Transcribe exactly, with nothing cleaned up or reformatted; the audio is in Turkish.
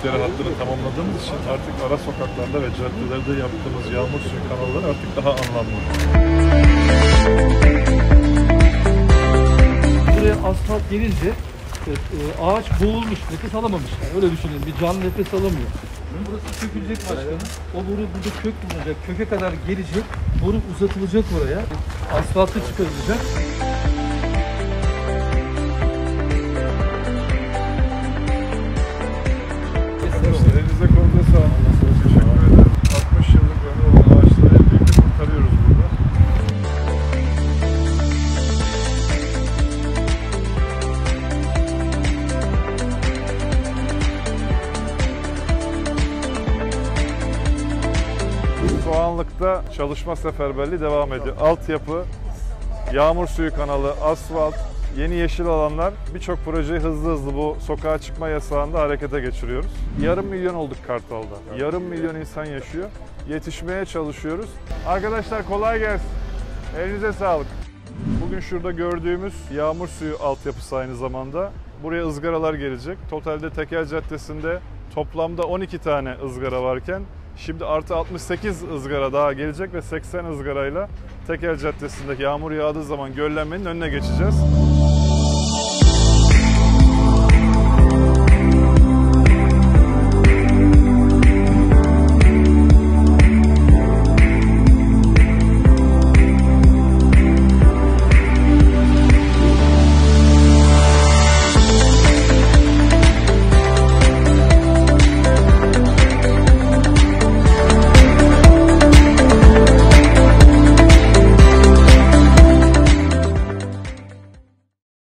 dere hattını tamamladığımız için artık ara sokaklarda ve caddelerde yaptığımız yağmur suyu kanalları artık daha anlamlı. Buraya asfalt gelince ağaç boğulmuş, nefes alamamış. Yani öyle düşünün, bir can nefes alamıyor. Burası sökülecek başkanım. O boru burada kök bulunacak, köke kadar gelecek, boru uzatılacak oraya. Asfaltı çıkarılacak. Elinize kolda sağlık. Teşekkür ederim. altmış yıllık ömrü olan ağaçları hep birlikte kurtarıyoruz burada. Soğanlık'ta çalışma seferberliği devam ediyor. Altyapı, yağmur suyu kanalı, asfalt, yeni yeşil alanlar, birçok projeyi hızlı hızlı bu sokağa çıkma yasağında harekete geçiriyoruz. Yarım milyon olduk Kartal'da. Yarım milyon insan yaşıyor. Yetişmeye çalışıyoruz. Arkadaşlar kolay gelsin. Elinize sağlık. Bugün şurada gördüğümüz yağmur suyu altyapısı aynı zamanda. Buraya ızgaralar gelecek. Totalde Tekel Caddesi'nde toplamda on iki tane ızgara varken şimdi artı altmış sekiz ızgara daha gelecek ve seksen ızgarayla Tekel Caddesi'ndeki yağmur yağdığı zaman göllenmenin önüne geçeceğiz.